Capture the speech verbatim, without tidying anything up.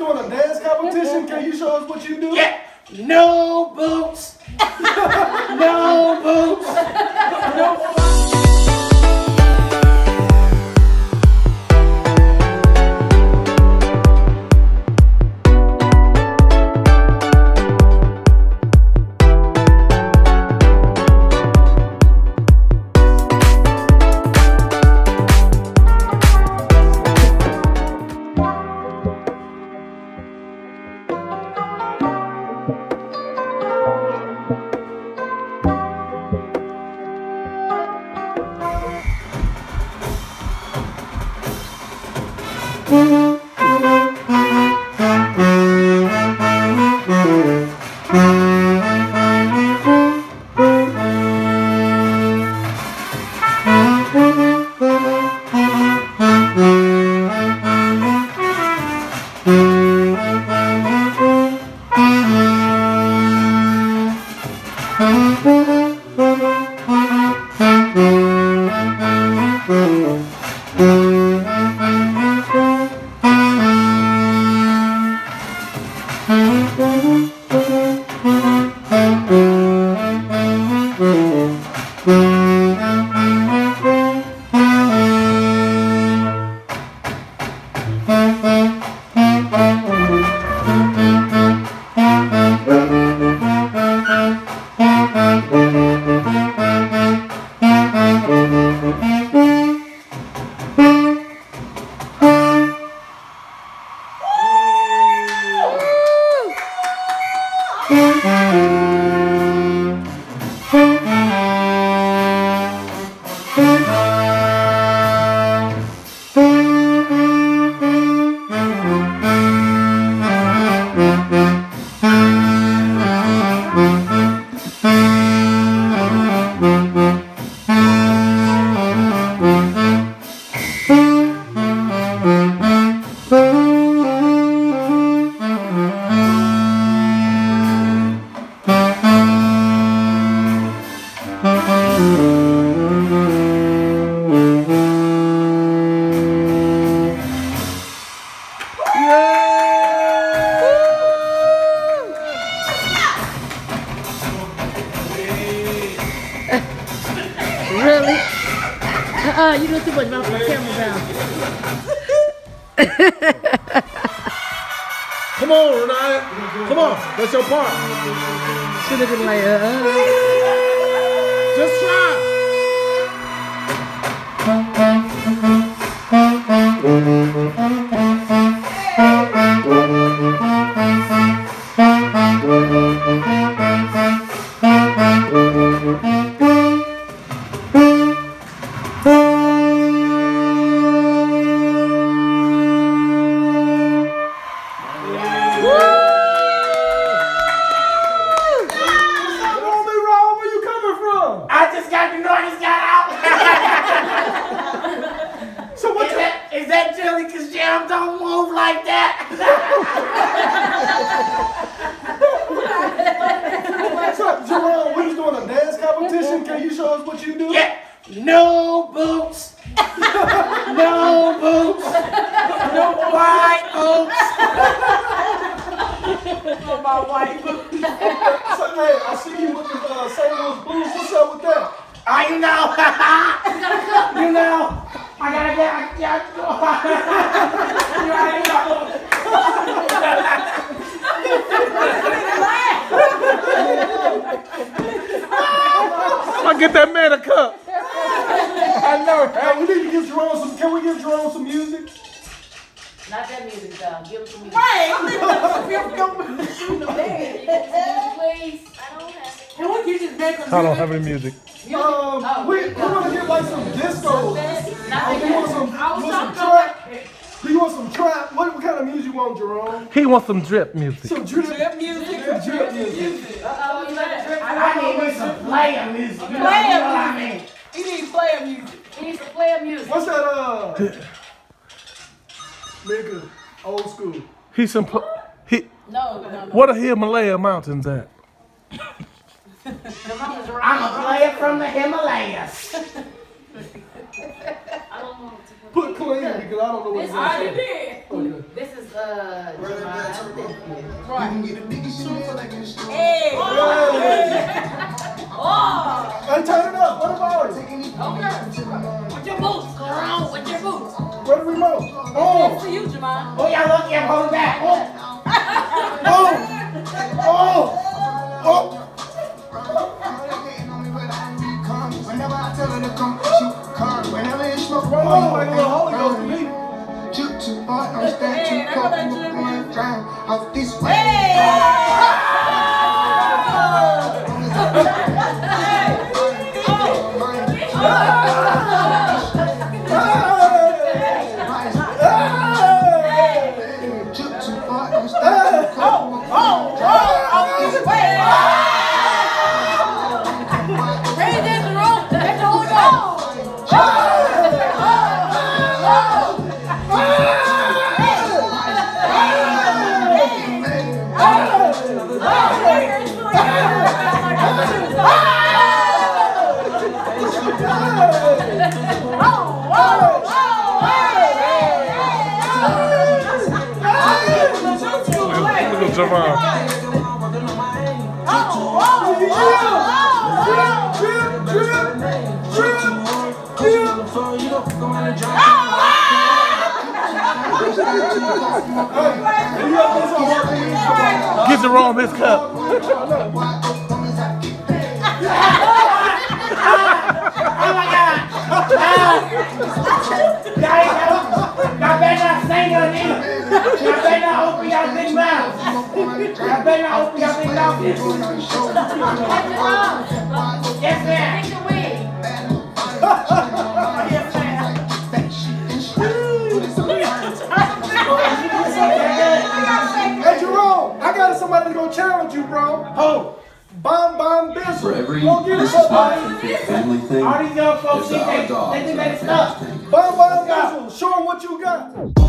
doing a dance competition. Can you show us what you do? Yeah. No boots. No boots. No boots. Really? Uh-uh, you doing too much about the camera down. Come on, Renee. Come on. That's your part. She looking like, uh-uh. Just try. Can you show us what you do? Yeah. No boots. No boots. No white boots. No my white boots. So, hey, I see you with the uh, Saint Louis Blues. What's up with that? Oh, you know. You know. I gotta get. You already know. I get that man a cup. I know. Hey, we need to give Jerome some. Can we give Jerome some music? Not that music, though. Give him some music. Right. I'm thinking about some music. Please. I don't have it. Can we get this back on music? I don't have any music. music? Um, oh, we, we want to get like some disco. Not Oh, you want some, you want some trap? Do you want some trap? What, what kind of music you want, Jerome? He wants some drip music. Some drip, Drip music? Some drip music. Uh-oh, you like drip? I need me some player music. You know Player what I music. mean? He needs player music. He needs some player music. What's that, uh, nigga, old school? He's some. Pl he. No, no, no. What are Himalaya mountains at? I'm a player from the Himalayas. I don't want to Put clean because I don't know what This it I is. did. Okay. This is uh, Jeremiah. Hey! Oh! Hey, turn it up. What about it? Okay. With your boots. Go around with your boots. Where the remote? That's Oh! for you, Jeremiah. Oh, y'all lucky I'm holding back. Oh! Oh! Oh! Oh! Whenever I tell her to come, she come. Whenever it's smoke, Oh, like a little Holy Ghost to me. Took too hard, I'm staying too cold. I'm going drown off this way. Took too hard, I'm staying too cold. Oh, oh, off this way. Raise it, Jerome. That's the Holy Ghost. Oh, Look at Javon. Get Jerome his cup. Oh my God! Y'all better not say nothing. Y'all better not open y'all big mouths. Y'all better not open y'all big mouths. Yes, ma'am. Take the wig. Hey, Jerome, I got somebody to go challenge you, bro. Oh, Bomb, bomb, bizzle. For every, Go get it, this is not somebody. a family thing. all these young folks It's think our they, dogs they think that they are stuck. family thing. Bomb, bomb, bizzle. Show them what you got.